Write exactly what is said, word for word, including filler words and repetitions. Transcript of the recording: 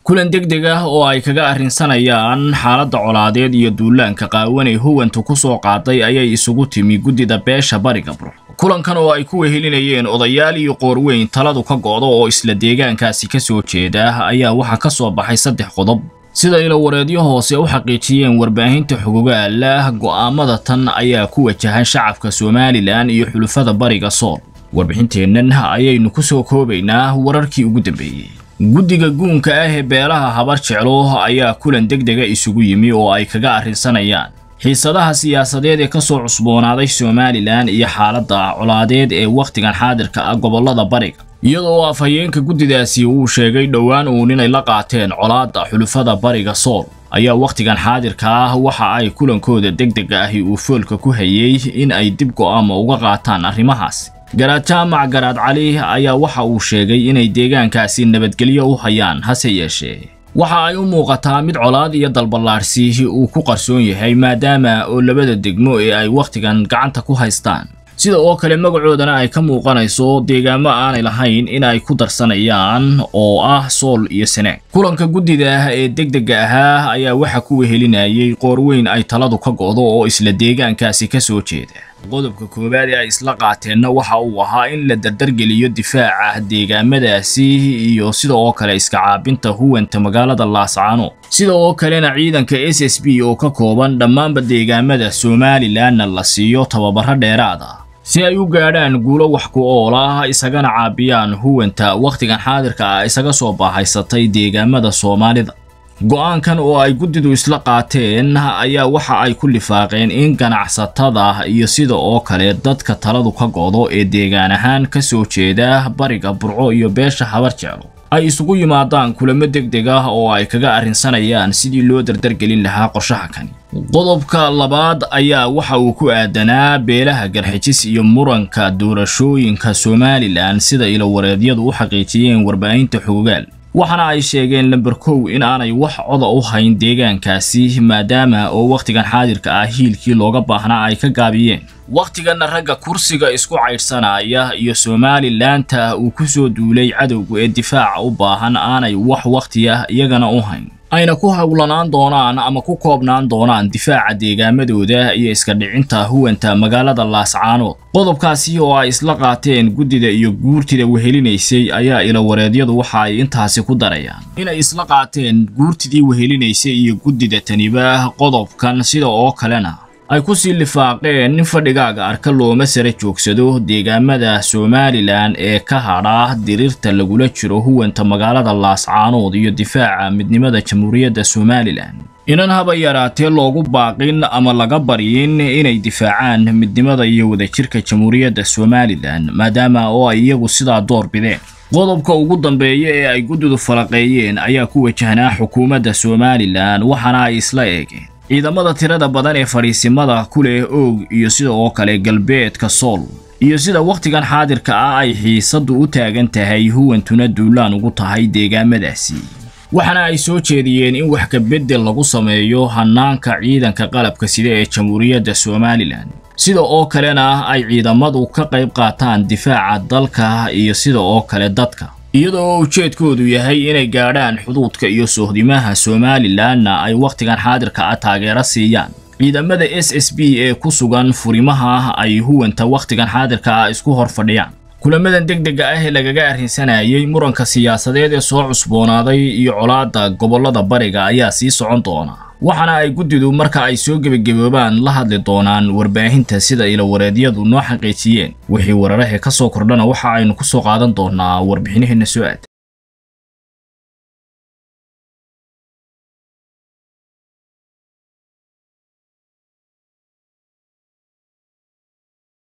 kulan degdeg ah oo ay kaga arrinsanayaan xaaladda colaadeed iyo duulaanka qaawan ee huwantu ku soo qaaday ayay isugu timi guddida beesha bariga Burco. kulankan oo ay ku wehelinayeen odayaal iyo qoorweyn taladu ka go'do oo isla deegaankaasi ka soo jeeda ayaa waxa ka soo baxay saddex qodob sida ilo wareedyo hoose u xaqiijiyeen warbaahinta xogogaal ah. go'aamada tan ayaa ku wajahan shacabka Soomaaliland iyo xulufada bariga Sool. warbixinteennan ayaynu ku soo koobaynaa wararkii ugu dambeeyay. guddiga guunka ah ee beelaha habar jeclo ayaa kulan degdeg ah isugu yimi oo ay kaga arrinsanayaan xiisadaha siyaasadeed ee ka soo cusboonaaday Soomaaliland iyo xaaladda colaadeed ee waqtigan xaadirka ah gobolada bariga, iyadoo afhayeenka guddidaasi uu sheegay dhowaan uu inay la qaateen colaadda xulufada bariga Sool ayaa waqtigan xaadirka ah waxa ay kulankooda degdeg ah uu foolka ku hayay in ay dib go'aamo uga qaataan arrimahaas. garaad jaamac garaad cali ayaa waxa uu sheegay inay deegaankaasi nabadgelyo u hayaan, hase yeeshee waxa ay u muuqataa mid colaad iyo dalbalaarsi uu ku qarsoon yahay maadaama oo labada degmo ee ay waqtigan gacanta ku haystaan sida oo kale magacoodana ay ka muuqanayso deegaamo aanay lahayn in ay ku darsanayaan oo ah Sool iyo Sanaag. kulanka guddida ee degdega ah ayaa waxa ku wehelinayay qoorweyn ay taladu ka go'do oo isla deegaankaasi ka soo jeeda. qodobka koowaad ee ay isla qaateenna waxa uu ahaa in la dardargeliyo difaaca deegaamadaasi iyo sida oo kale iska caabinta huwanta magaalada Laascaano, sida oo kalena ciidanka S S B oo ka kooban dhammaanba deegaamada Soomaaliland la siiyo tababaro dheeraad ah si ay u gaadhaan guulo wax ku ool ah isagana caabiyaan huwanta waqtigan xaadirka ah isaga soo baahaysatay deegaamada Soomaalida. go'aankan oo ay guddidu isla qaateen ayaa waxa ay ku lifaaqeen in ganacsatada iyo sida oo kale dadka taladu ka go'do ee deegaan ahaan ka soo jeeda bariga Burco iyo beesha habar jeclo ay isugu yimaadaan kulamo degdeg ah oo ay kaga arrinsanayaan sidii loo dardargelin lahaa qorshaha kani. qodobka labaad ayaa waxa uu ku aadanaa beelaha Garxijis iyo muranka doorashooyinka Soomaaliland sida ilo wareedyadu u xaqiijiyeen warbaahinta xogogaal. waxana ay sheegeen lambar kow in aanay wax coda u hayn deegaankaasi maadaama oo waqtigan xaadirka ah hiilkii looga baahnaa ay ka gaabiyeen. waqtigan ragga kursiga isku caydhsanaya iyo Soomaaliland uu ku soo duulay cadowga ee difaaca u baahan aanay wax waqti ah iyagana u hayn, ayna ku hawlanaan doonaan ama ku koobnaan doonaan difaaca deegaamadooda iyo iska dhicinta huwanta magaalada Laascaano. qodobkaasi oo ay isla qaateen guddida iyo guurtida wehelinaysay ayaa ilo wareedyadu waxa ay intaasi ku darayaan inay isla qaateen guurtidii wehelinaysay iyo guddida taniba qodobkan sida oo kalena ay ku sii lifaaqeen in fadhigaaga arka looma sare joogsado deegaamada Soomaaliland ee ka hadha dirirta lagula jiro huwanta magaalada Laascaano iyo difaaca midnimada Jamhuuriyadda Soomaaliland. inan haba yaraatee loogu baaqin ama laga baryin inay difaacaan midnimada iyo wadajirka Jamhuuriyadda Soomaaliland maadaama oo ay iyagu sidaa door bideen. qodobka ugu dambeeya ee ay guddidu falaqeeyeen ayaa ku wajahnaa xukuumadda Soomaaliland waxana ay isla eegeen ciidamada tirada badan ee fariisimada ku leh oog iyo sida oo kale galbeedka Sool iyo sida waqtigan xaadirka ah ay xiisadu u taagan tahay huwantuna duulaan ugu tahay deegaamadaasi. waxana ay soo jeediyeen in wax ka bedel lagu sameeyo hanaanka ciidanka qalabka sida ee Jamhuuriyadda Soomaaliland, sida oo kalena ay ciidamadu ka qayb qaataan difaaca dalka iyo sida oo kale dadka, iyadoo ujeedkoodu yahay inay gaadhaan xuduudka iyo sohdimaha Soomaaliland ay waqtigan xaadirka ah taageero siiyaan ciidamada S S B ee ku sugan furimaha ay huwanta waqtigan xaadirka ah isku hor fadhiyaan. kulamadan degdega ah ee lagaga arrinsanayay muranka siyaasadeed ee soo cusboonaaday iyo colaadda gobolada bariga ayaa sii socon doona, waxana ay guddidu marka ay soo gebagaboobaan la hadli doonaan warbaahinta sida ilo wareedyadu noo xaqiijiyeen. wixii wararka ka soo kordhana waxa aynu ku soo qaadan doonaa warbixinaheena soo aad